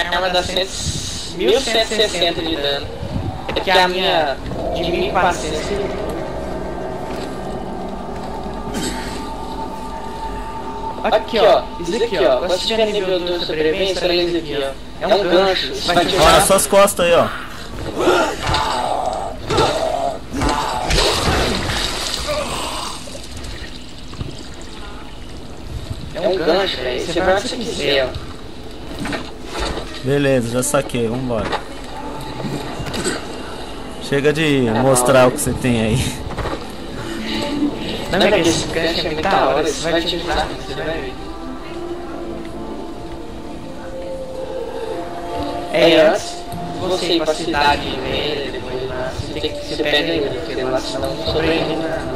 arma dá 1160 de dano. É que a minha de 1400. Aqui ó, isso aqui ó, quando você tiver nível 2 de sobrevivência, olha isso aqui ó. É um gancho, isso vai te Olha suas costas aí ó. É um gancho, velho, você vai onde você quiser ó. Beleza, já saquei, vambora. Chega de mostrar o que você tem aí. Não é que esse gancho é muito da hora, isso vai te ajudar, você vai ver. Antes você ir pra cidade velha, depois lá, você tem que se pega aí, porque lá senão não sobrevive nada.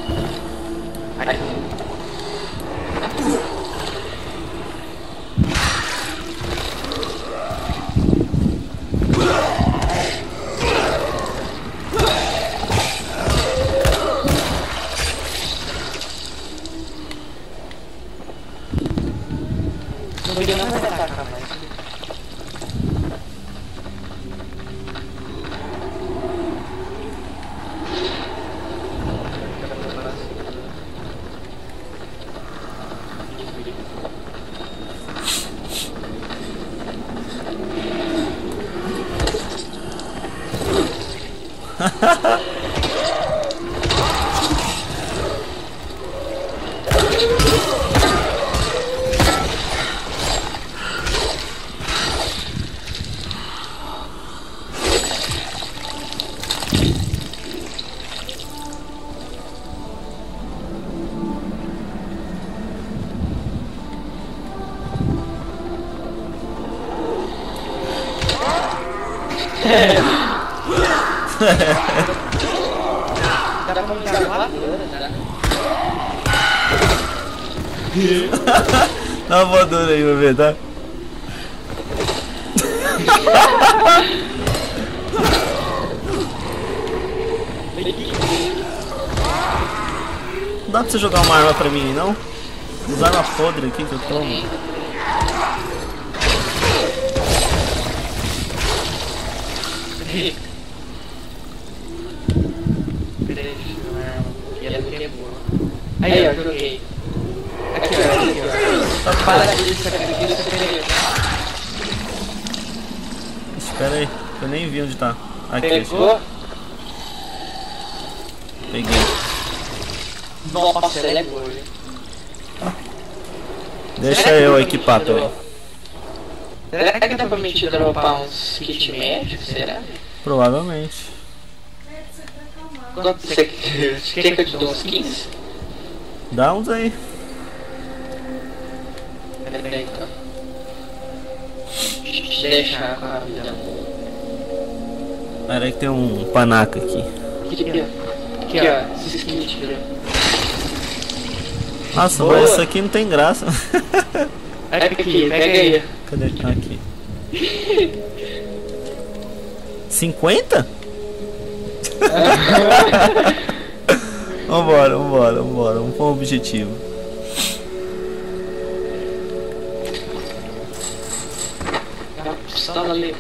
Não vai atacar mais. Dá pra montar uma Dá uma voadora aí, vai ver, tá? Não dá pra você jogar uma arma pra mim, não? Usar arma podre aqui que eu tomo. Aí, ó, joguei. Aqui, ó. Para disso, Espera aí, eu nem vi onde tá. Aqui, pegou? Peguei. Nossa, ela é boa. Deixa eu equipar também. Será que dá pra me te dropar uns kit médicos, será? Provavelmente. Quanto você quer que eu te dou uns 15? Dá uns aí. Peraí, então. Deixa eu deixar com a vida. Pera aí que tem um panaca aqui. Aqui, ó. Esses kits, viu? Nossa, boa. mas isso aqui não tem graça. Aqui, pega aí. Cadê? Aqui. 50? Vambora. Vamos para um objetivo. A pistola ali.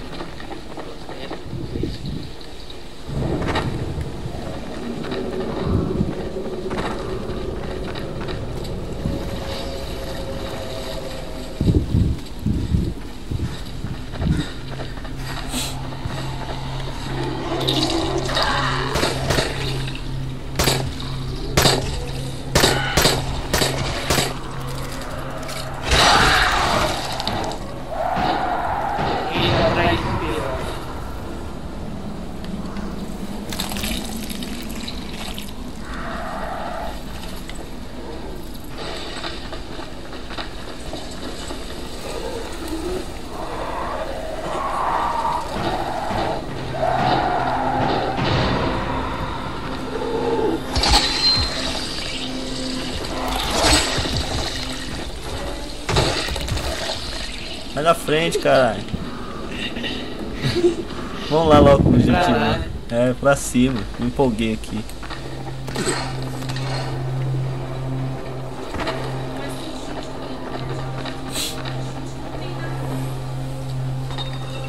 Vai na frente, caralho. Vamos lá logo pro objetivo. Né? É, pra cima. Me empolguei aqui.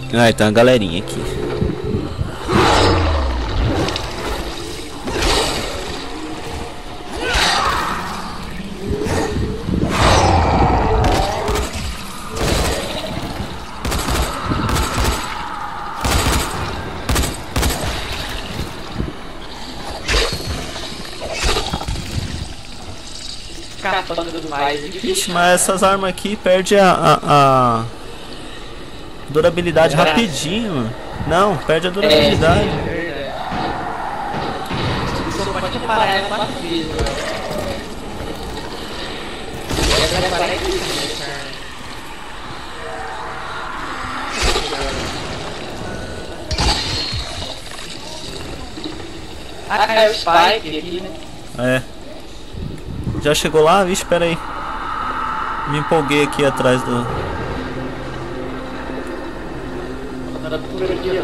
Ah, então a galerinha aqui. Ixi, mas essas armas aqui perde a durabilidade rapidinho, mano. Não, perde a durabilidade. Você pode parar ela 4 vezes, mano. Ah, caiu o Spike aqui, né? É. Já chegou lá? Vixe, pera aí. Me empolguei aqui atrás do... Tá por aqui, ó.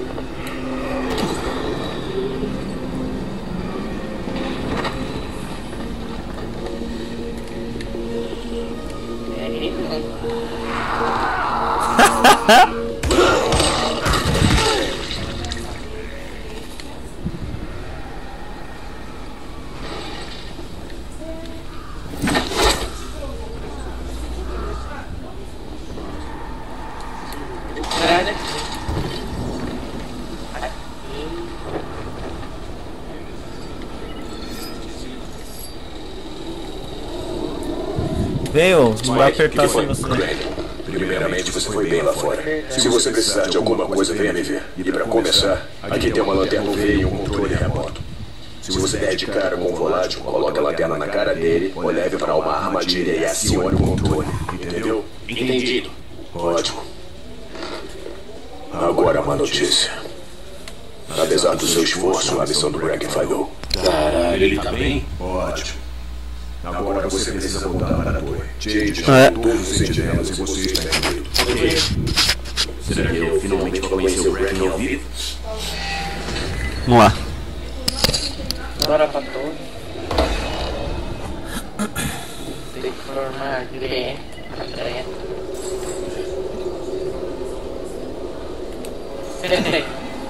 Veio, não vai apertar sem você. Primeiramente, você foi bem lá fora. Se você precisar de alguma coisa, venha me ver. E pra começar, aqui tem uma lanterna UV e um controle remoto. Se você der de cara com um volátil, coloque a lanterna na cara dele, ou leve para uma armadilha e acione o controle. Entendeu? Entendido. Ótimo. Agora uma notícia. Apesar do seu esforço, a missão do Bracken falhou. Caralho, ele tá bem? Ótimo. Agora você precisa voltar para a torre. Jade, todos os sentinelas e você está incluído. Será que eu finalmente vou conhecer o Bracken ao vivo? Vamos lá. Bora pra torre. Tem que formar André. Peraí.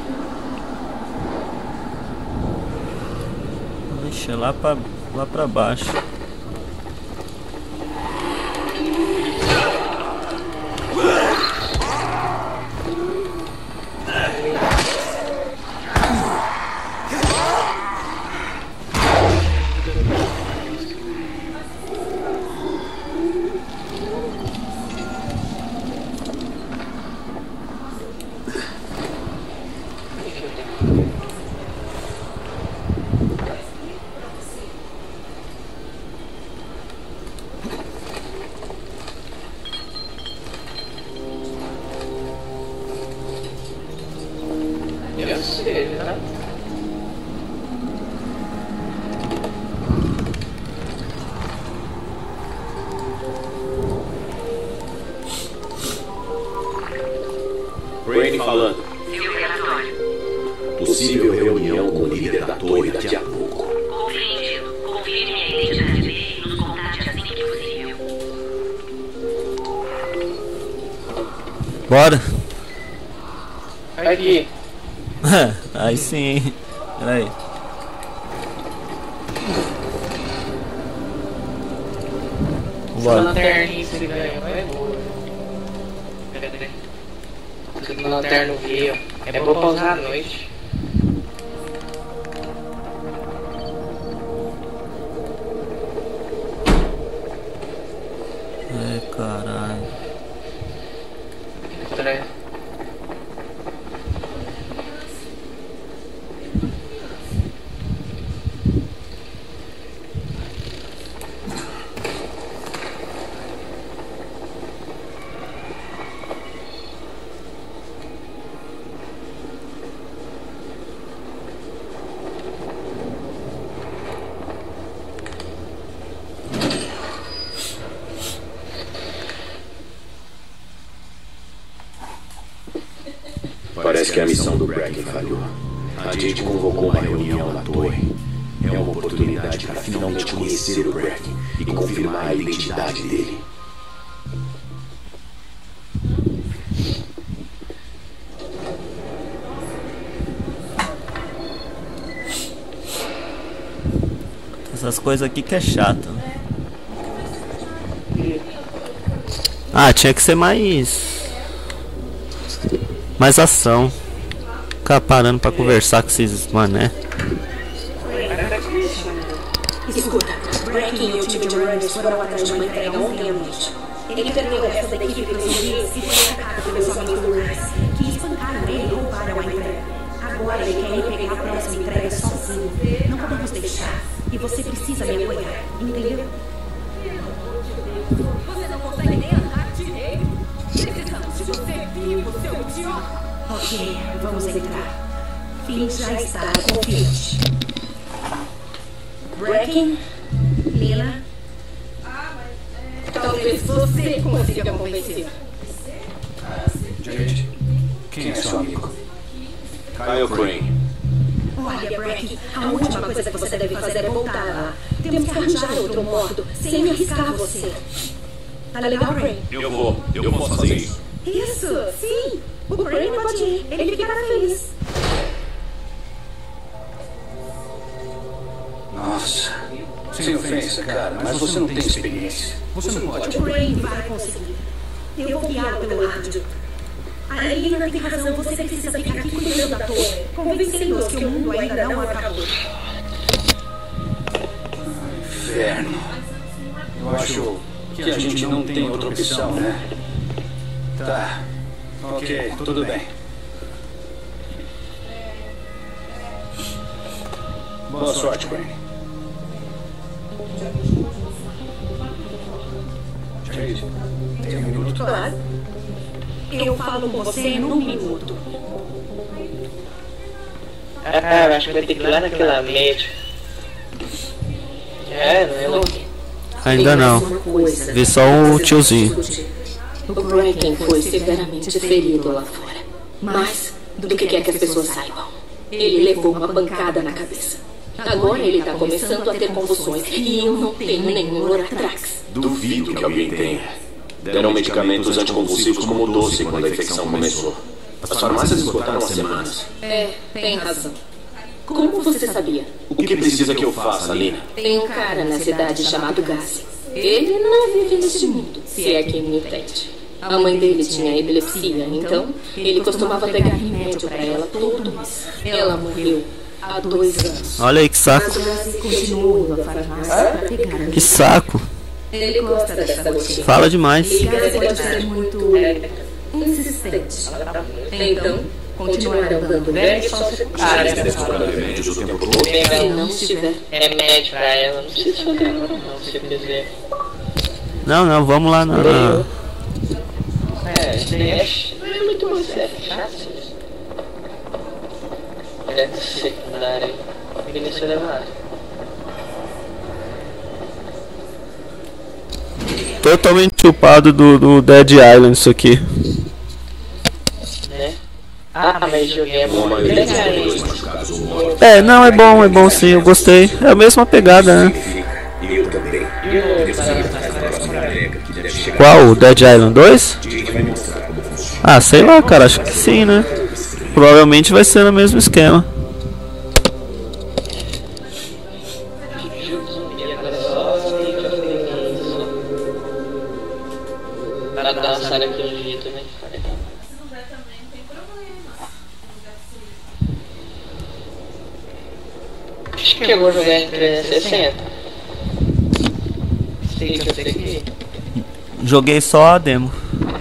Deixa lá pra baixo. Eu sei, né? Bracken falando. Possível reunião com o líder da torre daqui a pouco. Compreendido. Confirme a identidade dele e nos contate assim que possível. Bora. Aqui. Aí sim. Pera aí. Essa Bora. lanterninha que você ganhou é boa. Peraí. Tudo lanterna UV, ó. É boa pra usar à noite. Ai, caralho. Peraí. Parece que a missão do Bracken falhou. A Jade convocou uma reunião na torre. É uma oportunidade para finalmente conhecer o Bracken e confirmar a identidade dele. coisas aqui que é chato. Ah, tinha que ser mais ação. Ficar parando pra conversar com esses mané. Escuta, Bracken e o time de runners foram atrás de uma entrega ontem à noite. Ele perdeu o resto da equipe pelos dias e foi atacado pelos amigos do Runners, que espancaram ele e roubaram a entrega. Agora ele quer ir pegar a próxima entrega sozinho. Não podemos deixar. E você precisa me apoiar, entendeu? Você não consegue nem andar direito. Precisamos de você vivo, seu idiota. Ok, vamos entrar. Finn já está, confia-te. Bracken, Lina. Talvez você consiga convencer. Gente, quem é seu amigo? Kyle Crane. Olha, Bracken, a última coisa que você deve fazer é voltar lá. Temos que arranjar outro modo, sem arriscar você. Tá legal, Crane? Eu posso fazer isso. Isso, sim. O Crane pode ir, ele ficará feliz. Nossa, sem ofensa, cara, mas você não tem experiência. Você não pode. O Crane vai conseguir. Eu vou guiá-lo pelo rádio. A Lina tem razão, você precisa ficar aqui cuidando da torre, convencendo-os que o mundo ainda não acabou. Inferno. Eu acho que a gente não tem outra opção, né? Tá. Ok, tudo bem. Boa sorte, Crane. Jade, tem um minuto? Claro. Eu falo com você num minuto. Ah, eu acho que vai ter que ir lá naquela médica. É, não é? Ainda não. Vi só o tiozinho. O Bracken foi severamente ferido lá fora. Mais do que quer que as pessoas saibam. Ele levou uma pancada na cabeça. Agora ele está começando a ter convulsões e eu não tenho nenhum Loratrax. Duvido que alguém tenha. Deram medicamentos anticonvulsivos como doce quando a infecção começou. As farmácias esgotaram há semanas. É, tem razão. Como você sabia? O que precisa que eu faça, Lina? Tem um cara na cidade chamado Gassi. Ele não vive neste mundo, se é que me entende. A mãe dele tinha epilepsia, então ele costumava pegar remédio para ela todo mês. Ela morreu há 2 anos. Olha aí que saco. Mas o Gassi continuou indo à farmácia para pegar a Que saco. Ele gosta dessa rotina. Fala demais. E Gassi pode ser muito insistente. Então, continuarão dando remédio só se Remédios o tempo todo. se não estiver. Remédio pra ela, não precisa fazer agora não, se quiser. Não, vamos lá na... É, isso aí não é muito bom, isso é chato isso. É secundário, início elevado. Totalmente chupado do Dead Island isso aqui. Né? Ah, mas joguei é Uma muito maioria dos legal. jogadores machucados ou mortos. É, não, é bom sim, eu gostei. É a mesma pegada, né? E eu também. E o Devo saber da próxima entrega que deve chegar. Qual? O Dead Island 2? Jake vai mostrar como funciona. Ah, sei lá, cara, acho que sim, né? Provavelmente vai ser no mesmo esquema. Para dançar aquele jeito, né? Acho que eu vou jogar em 360. Sei que eu sei que Joguei só a demo.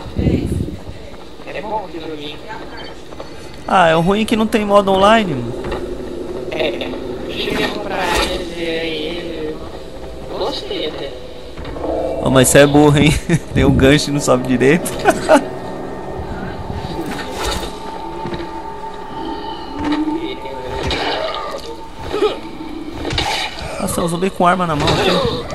é bom que joguinho. Ah, é o ruim que não tem modo online, mano. É, cheguei a comprar ele aí. Gostei até. Oh, mas você é burro, hein? Tem um gancho e não sobe direito. Nossa, eu zumbi com arma na mão aqui.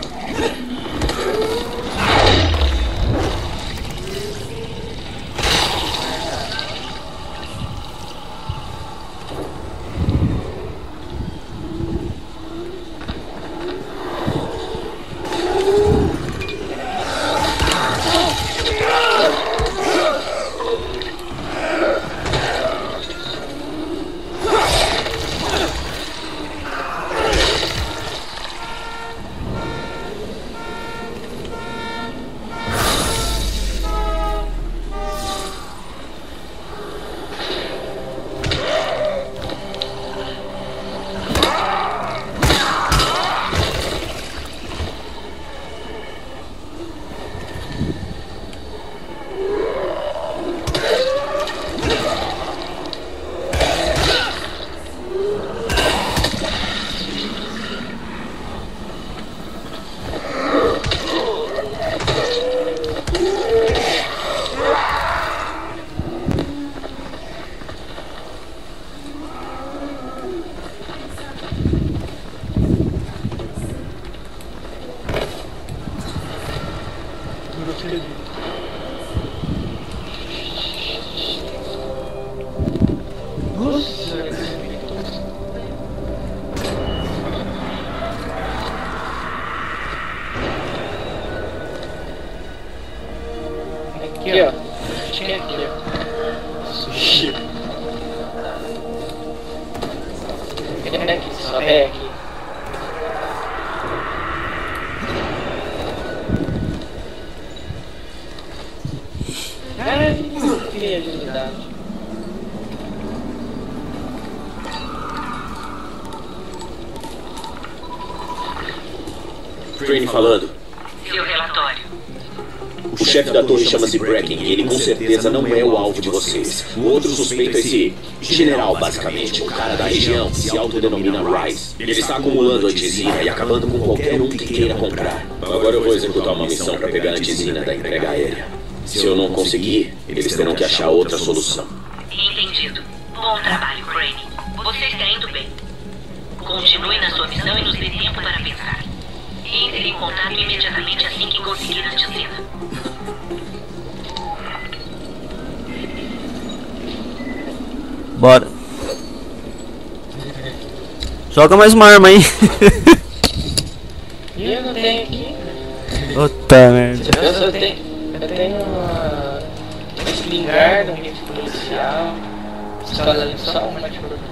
Aqui, ó. Tinha aqui, ó. Sushi. É aqui, só é aqui. Ai, que agilidade. Crane falando. Seu relatório. O chefe da torre chama-se Bracken e ele com certeza não é o alvo de vocês. O outro suspeito é esse general, basicamente, o cara da região, que se autodenomina Rise. Ele está acumulando antizina e acabando com qualquer um que queira comprar. Agora eu vou executar uma missão para pegar a antizina da entrega aérea. Se eu não conseguir, eles terão que achar outra solução. Entendido. Bom trabalho, Crane. Você está indo bem. Continue na sua missão e nos dê tempo para pensar. Entre em contato imediatamente assim que conseguir a antizina. Bora. Joga mais uma arma aí. E eu não tenho aqui. Puta merda. Eu tenho uma espingarda, um rifle policial. Pistola só uma de produto.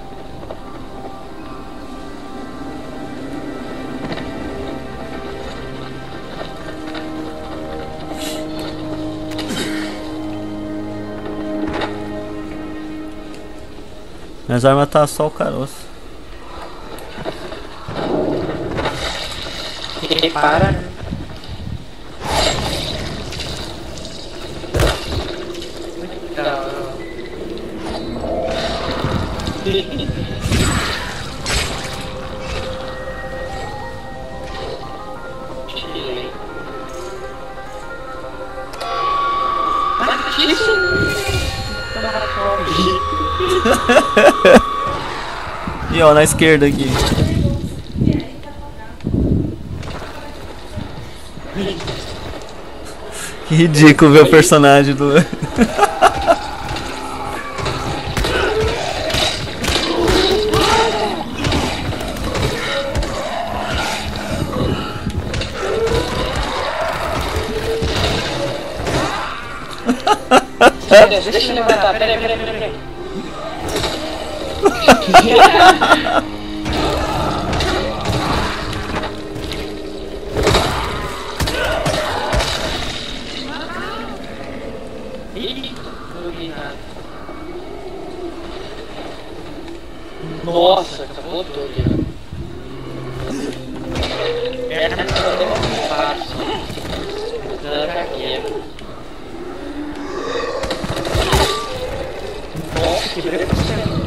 Minhas armas tá só o caroço. Repara. Muito da hora. Tirei. E ó, na esquerda aqui. Que ridículo ver o personagem do... Deixa eu levantar, peraí. Nossa, acabou tudo ali. Essa é muito fácil. Nossa, que preconceito.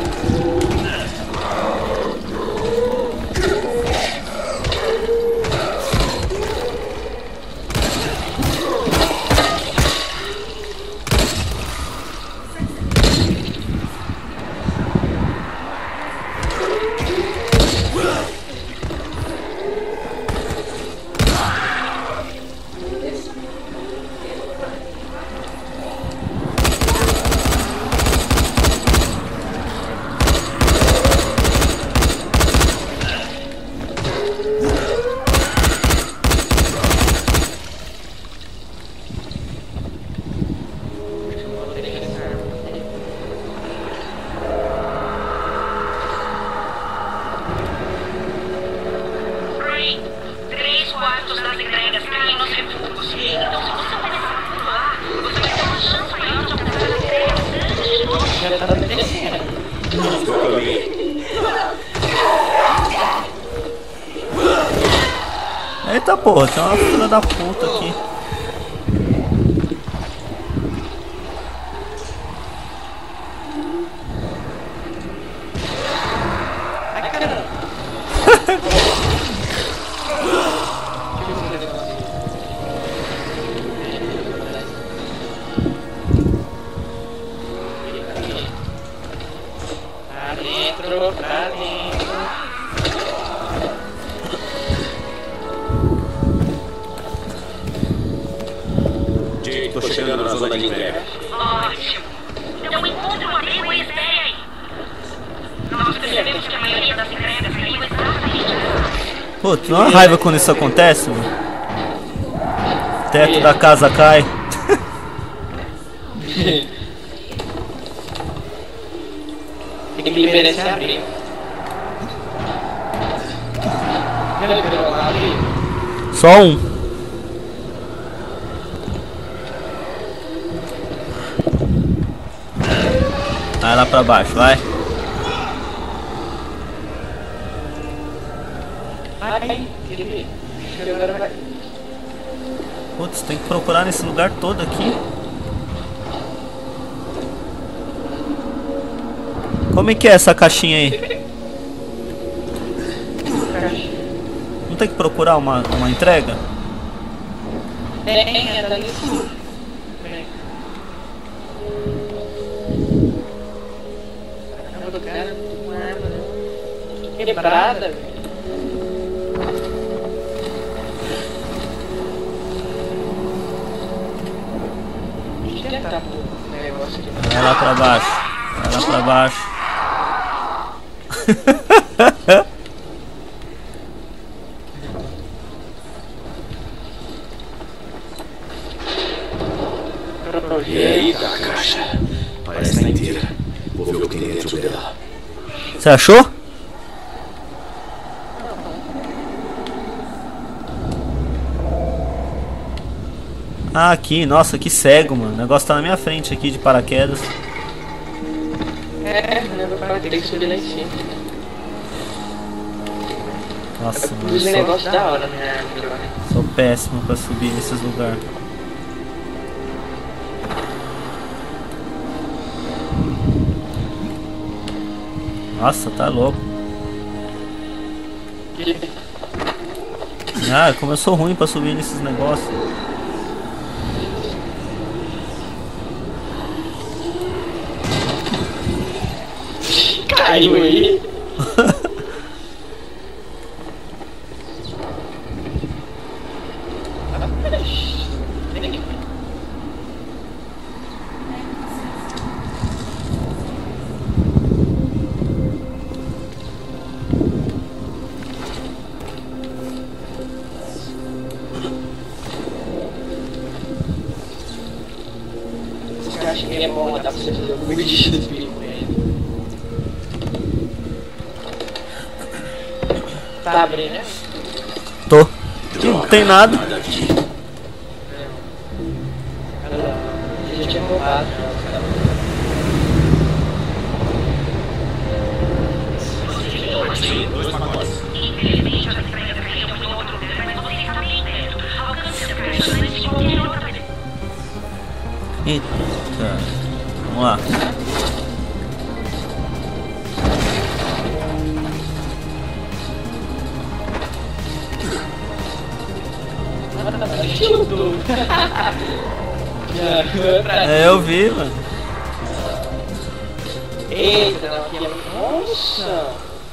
Eita porra, tem uma filha da puta aqui. Ai, caramba. Pra dentro. tô chegando na zona de entrega. Ótimo. Então encontre um abrigo e espere aí. Nós percebemos que a maioria das entregas caiu exatamente nessa. Putz, dá uma raiva quando isso acontece, mano. O teto da casa cai. Tem que liberar esse abrigo. Já liberou lá abrigo? Só um. Vai lá pra baixo, vai. Ai, que agora vai. Putz, tem que procurar nesse lugar todo aqui. Como é que é essa caixinha aí? Não tem que procurar uma entrega? Tem, é dali sul. Caramba, cara, uma arma quebrada, velho. Deixa eu tentar pôr o negócio aqui. Vai lá pra baixo. Vai lá pra baixo. Eita, a caixa. Parece estar inteira. Vou ver o que tem dentro dela. Você achou? Ah, aqui, nossa, que cego, mano. O negócio tá na minha frente aqui de paraquedas. Vai ter que subir lá em cima. Nossa, mano. Esse negócio da hora, né? Sou péssimo pra subir nesses lugares. Nossa, tá louco. Ah, como eu sou ruim pra subir nesses negócios. Caiu aí. Eu acho que é bom mandar pra você fazer um vídeo de espírito com ele. Tá abrindo, né? Tô. Não tem nada. Já tinha roubado. Infelizmente, as entregas caíram em outro lugar, mas você está bem perto. Alcance as caixas antes de qualquer outra vez. Eita. Vamos lá. É, eu vi, mano. Eita, não, aqui é... Nossa!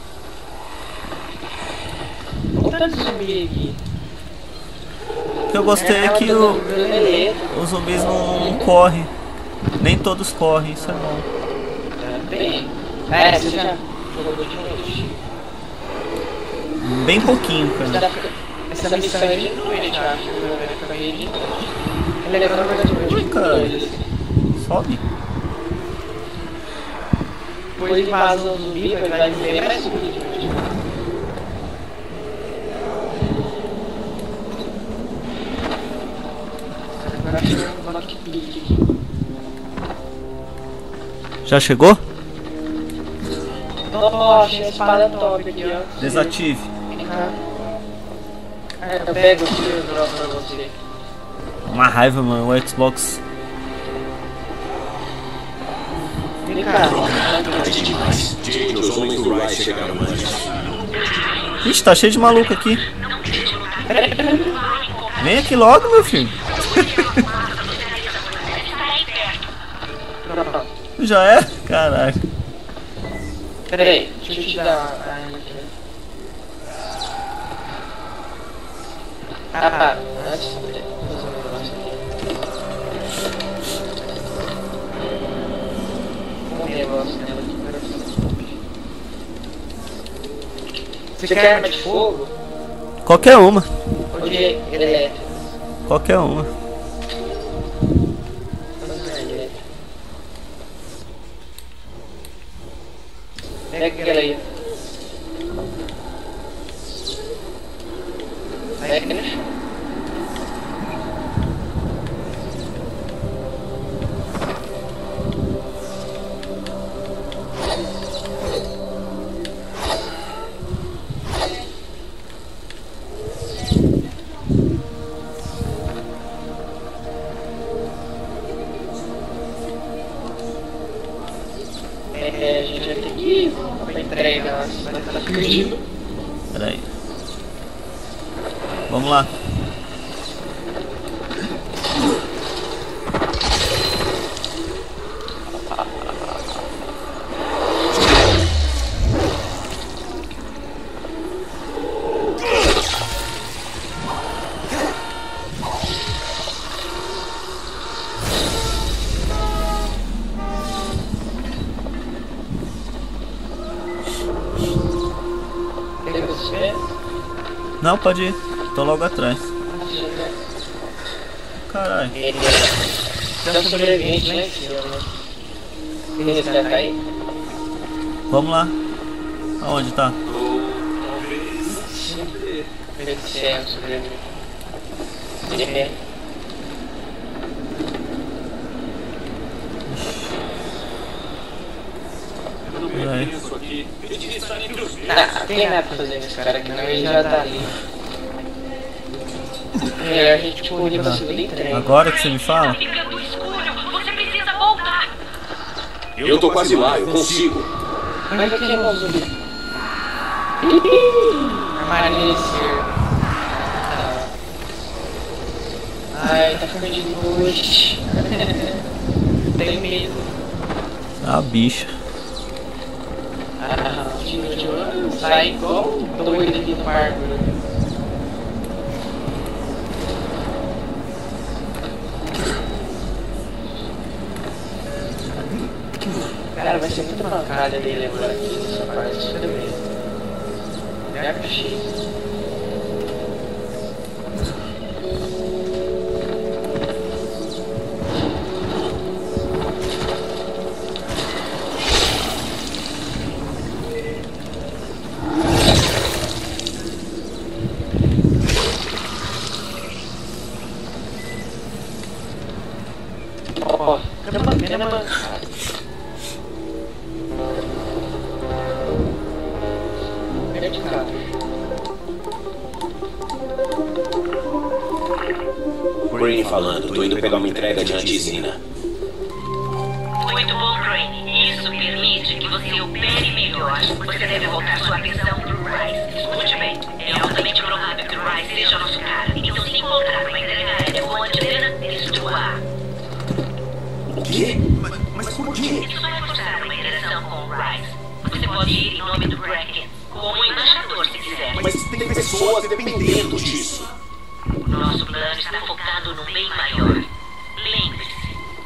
Olha o tanto de zumbi aqui. O que eu gostei é que os zumbis não correm. Nem todos correm, isso é bom. Bem... É, você já jogou de noite. Bem pouquinho, cara. Essa missão é de noite, eu acho. Eu acabei de noite. É legal na verdade de noite. Cara, sobe. Depois ele vaza o zumbi, vai ver, parece zumbi de noite. Agora acho que é um lockpick aqui. Já chegou? Nossa, achei a espada top aqui, ó. Desative. Eu pego o tiro pra você. Uma raiva, mano. O Xbox. Vem cá. Tarde demais. Jake, os homens do Rice chegaram antes. Ixi, tá cheio de maluco aqui. Vem aqui logo, meu filho. Já é? Caraca. Pera aí, deixa eu te dar a arma aqui. Ah, antes de fazer um negócio aqui. negócio nela aqui. Você quer arma de fogo? Qualquer uma. Ou de elétrico? Qualquer uma. Pega aquela aí. Pega, né? A gente vai ter que ir pra entrega, vai estar perdido. Pera aí. Vamos lá. Pega você. Não, pode ir. Tô logo atrás. Caralho. Ele é um sobrevivente lá em cima, né? Ele vai cair? Vamos lá. Aonde tá? Ele é um sobrevivente. Ele é. Pera aí. Ah, tem nada pra fazer nesse cara aqui, não, ele já tá ali. Melhor a gente correr pra cima do trem. Agora que você me fala? Tá ficando escuro. Você precisa voltar. Eu tô quase lá, eu consigo. Mas aqui é o zumbi. Armanecer. Ai, tá ficando de noite. Tenho medo. Ah, bicha. Ah, de noite eu saio igual um doido aqui no parque. Cara, vai ser muito mancada dele agora aqui nessa parte também. Já que X. Ó, cadê a mancada? Brainy falando, tô indo pegar uma entrega de antizina. Muito bom, Brainy. Isso permite que você opere melhor. Você deve voltar sua atenção pro Rice. Escute bem. É altamente provável que o Rice seja o nosso cara. Então, se encontrar uma entrega aérea com antizina, destrua. O quê? Mas por quê? Isso vai forçar uma interação com o Rice. Você pode ir em nome do Bracken, como embaixador, se quiser. Mas tem pessoas dependendo disso. Nosso plano está focado no bem maior. Lembre-se.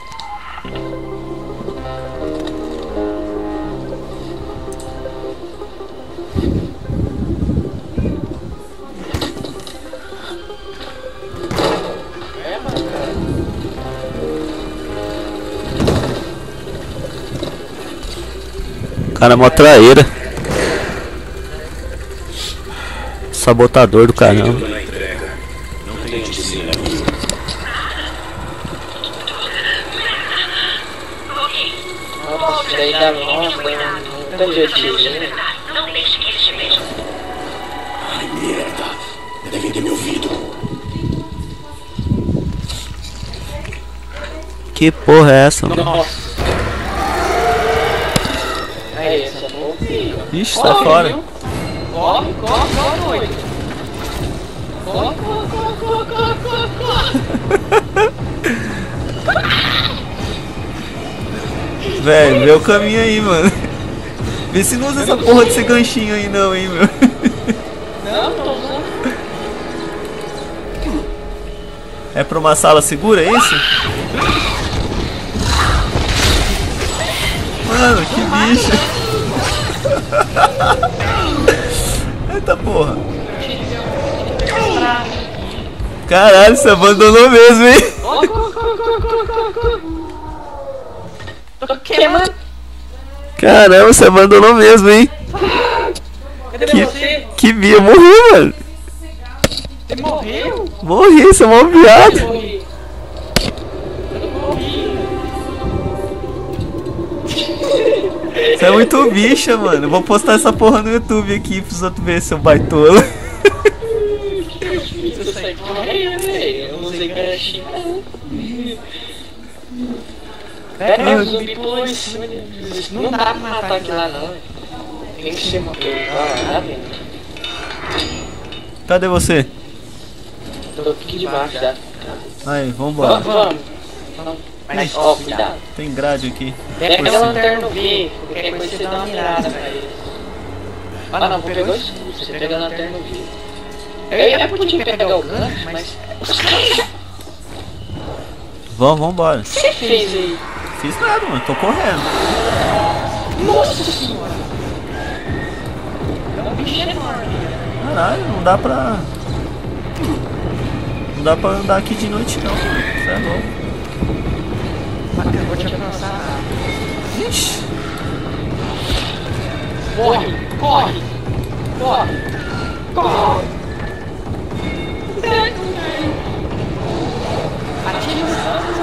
É, mano, cara. Cara, é mó traíra. Sabotador do caramba. Na entrega. Não tem antizina. Nossa, isso daí dá longe, não tem jeito, né? Não deixe que eles te vejam. Ai, merda. Devem ter me ouvido. Que porra é essa, mano? Nossa. Aí, essa porra. Ixi, sai fora. Viu? Corre, corre, corre, doido. Corre, corre, corre, corre, corre, corre. Velho, vê o caminho aí, mano. Vê se não usa essa porra desse ganchinho aí não, hein, meu. Não, tô usando. É pra uma sala segura, é isso? Mano, que bicho. Eita porra. Caralho, você abandonou mesmo, hein? Tô queimando. Caramba, você abandonou mesmo, hein? Cadê você? Que bia, morri, mano. Você morreu? Morri, você é mal viado. Morri. Você é muito bicha, mano. Eu vou postar essa porra no YouTube aqui pros outros verem, seu baitola. Eu saí correndo, velho. Eu não sei que era o zumbi pulou em cima dele. Não dá pra matar aquilo lá, não. Tem que ser morto. Tá vendo? Cadê você? Tô aqui debaixo já. Aí, vambora. Vamos. Mas, ó, cuidado. Tem grade aqui. Pega a lanterna V, qualquer coisa você dá uma mirada pra eles. Ah não, vou pegar o escudo, você pega a lanterna V. Eu podia pegar o gancho, mas... Vambora. O que você fez aí? Fiz nada, mano. Tô correndo. Nossa senhora! É um bicho enorme. Caralho, não dá pra... Não dá pra andar aqui de noite, não. Você é louco. Eu vou te alcançar. Ixi. Corre! Corre! Corre! Corre! Atire os danos.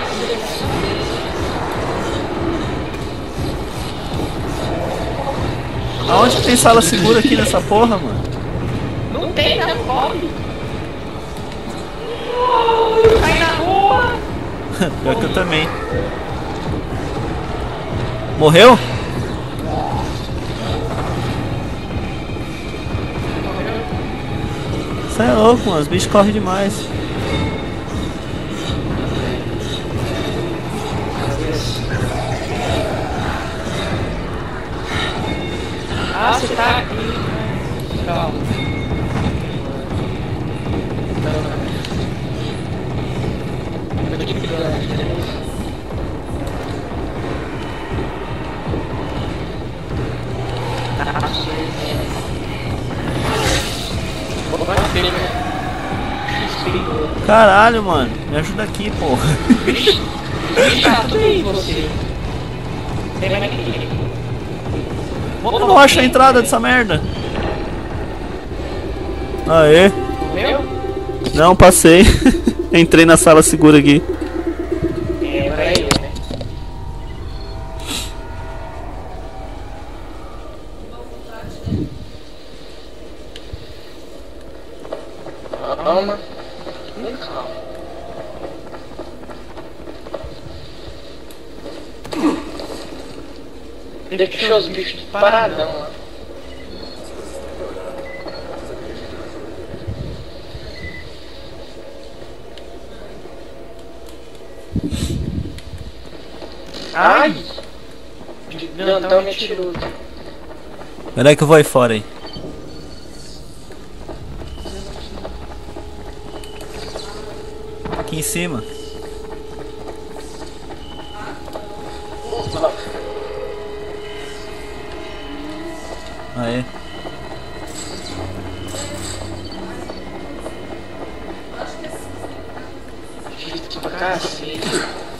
Aonde tem sala segura aqui nessa porra, mano? Não tem, não, corre! Cai na rua! Pior que eu também. Morreu? Você é louco, mano. Os bichos correm demais. Ah, você tá aqui. Calma. Caralho, mano. Me ajuda aqui, porra. Tá tudo aí, você. Tem mais aqui. Eu não acho a entrada dessa merda. Aê. Meu? Não, passei. Entrei na sala segura aqui. É, pra ele, né? Calma. Calma. Deixou os bichos paradão lá. Ai! Grandão me atirou. Peraí que eu vou aí fora aí. Aqui em cima. Aê. Difícil pra cacete.